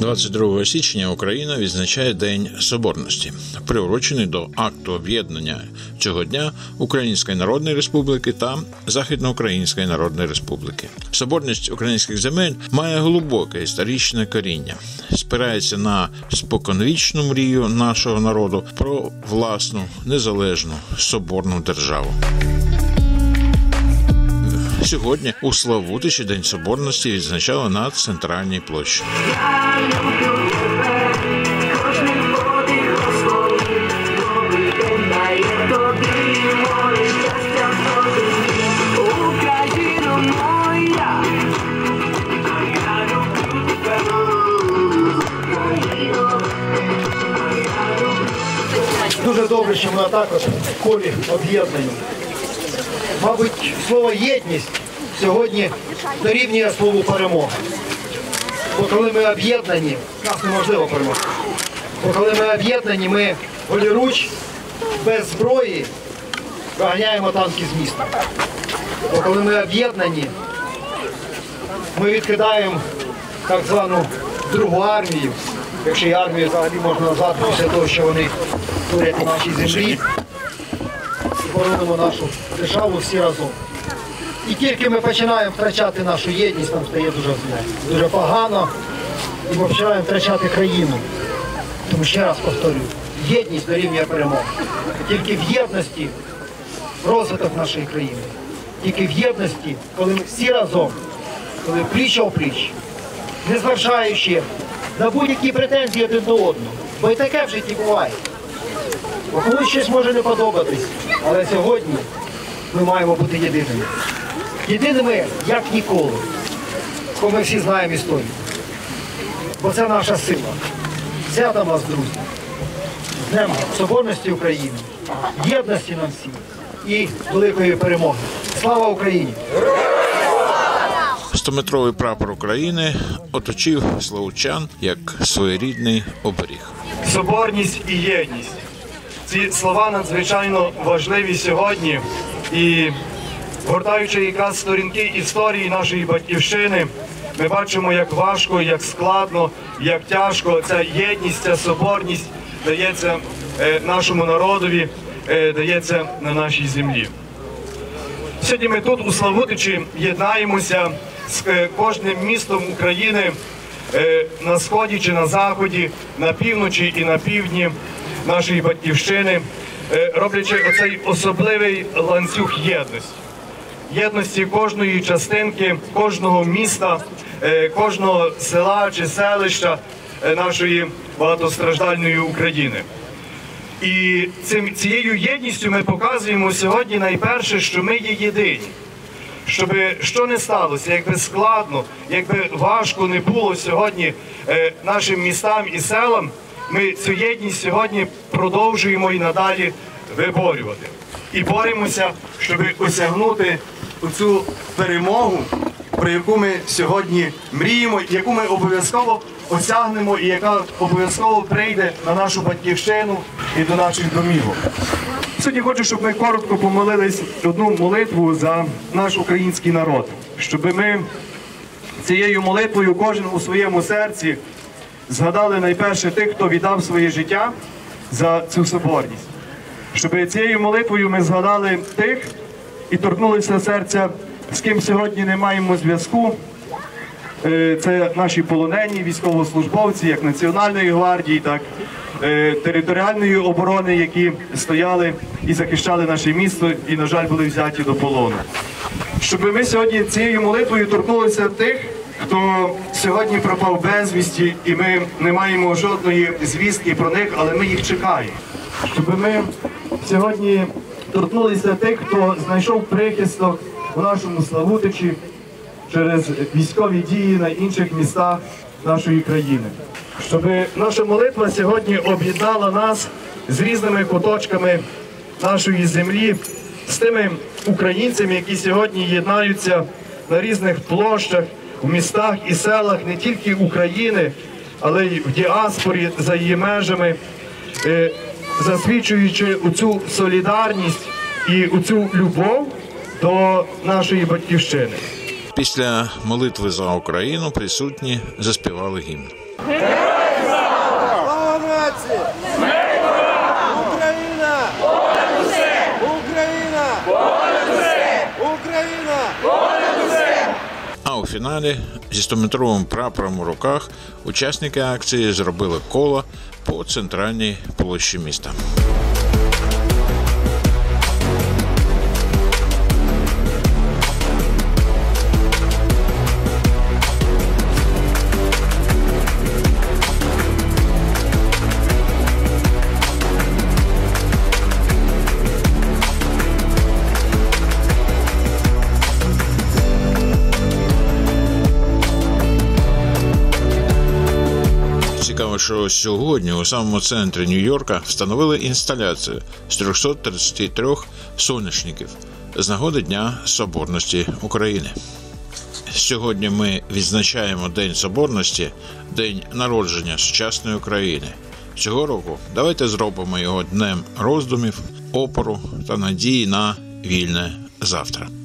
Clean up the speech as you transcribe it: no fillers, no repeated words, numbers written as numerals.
22 січня Україна відзначає День Соборності, приурочений до акту об'єднання цього дня Української Народної Республіки та Західноукраїнської Народної Республіки. Соборність українських земель має глибоке історичне коріння, спирається на споконвічну мрію нашого народу про власну, незалежну, соборну державу. Сьогодні у Славутичі День Соборності відзначали на Центральній площі. Дуже добре, що ми також в колі об'єднані. Мабуть, слово «єдність» сьогодні дорівнює слову «перемога». Бо коли ми об'єднані, нас неможливо перемогти. Бо коли ми об'єднані, ми голіруч, без зброї виганяємо танки з міста. Бо коли ми об'єднані, ми відкидаємо так звану другу армію, якщо і армію взагалі можна назвати після того, що вони творять на нашій землі, і боронимо нашу державу всі разом. І тільки ми починаємо втрачати нашу єдність, нам стає дуже погано, і ми починаємо втрачати країну. Тому ще раз повторюю, єдність дорівнює перемоги. Тільки в єдності розвиток нашої країни. Тільки в єдності, коли ми всі разом, коли пліч-опліч, не зважаючи на будь-які претензії один до одного. Бо і таке в житті буває. Бо комусь щось може не подобатись, але сьогодні ми маємо бути єдиними. Єдиними, як ніколи, бо ми всі знаємо історію. Бо це наша сила. Свята вас, друзі. З Днем Соборності України, єдності нам всім і великої перемоги. Слава Україні! 100-метровий прапор України оточив славутчан як своєрідний оберіг. Соборність і єдність. Ці слова надзвичайно важливі сьогодні. І гортаючи якраз сторінки історії нашої батьківщини, ми бачимо, як важко, як складно, як тяжко ця єдність, ця соборність дається нашому народові, дається на нашій землі. Сьогодні ми тут, у Славутичі, єднаємося з кожним містом України на сході чи на заході, на півночі і на півдні нашої батьківщини, роблячи оцей особливий ланцюг єдності. Єдності кожної частинки, кожного міста, кожного села чи селища нашої багатостраждальної України. І цією єдністю ми показуємо сьогодні найперше, що ми є єдині. Щоб що не сталося, якби складно, якби важко не було сьогодні нашим містам і селам, ми цю єдність сьогодні продовжуємо і надалі виборювати. І боремося, щоб осягнути цю перемогу, про яку ми сьогодні мріємо, яку ми обов'язково осягнемо і яка обов'язково прийде на нашу батьківщину і до наших домівок. Сьогодні хочу, щоб ми коротко помолились одну молитву за наш український народ, щоб ми цією молитвою кожен у своєму серці згадали найперше тих, хто віддав своє життя за цю соборність. Щоб цією молитвою ми згадали тих і торкнулися серця, з ким сьогодні не маємо зв'язку. Це наші полонені військовослужбовці, як Національної гвардії, так і територіальної оборони, які стояли і захищали наше місто і, на жаль, були взяті до полону. Щоб ми сьогодні цією молитвою торкнулися тих, хто сьогодні пропав безвісті, і ми не маємо жодної звістки про них, але ми їх чекаємо. Щоб ми сьогодні торкнулися тих, хто знайшов прихисток у нашому Славутичі через військові дії на інших містах нашої країни. Щоб наша молитва сьогодні об'єднала нас з різними куточками нашої землі, з тими українцями, які сьогодні єднаються на різних площах, у містах і селах не тільки України, але й в діаспорі за її межами, засвідчуючи оцю солідарність і оцю любов до нашої батьківщини. Після молитви за Україну присутні заспівали гімн. А у фіналі зі 100-метровим прапором у руках учасники акції зробили коло по центральній площі міста. Цікаво, що сьогодні у самому центрі Нью-Йорка встановили інсталяцію з 333 соняшників з нагоди Дня Соборності України. Сьогодні ми відзначаємо День Соборності, день народження сучасної України. Цього року давайте зробимо його днем роздумів, опору та надії на вільне завтра.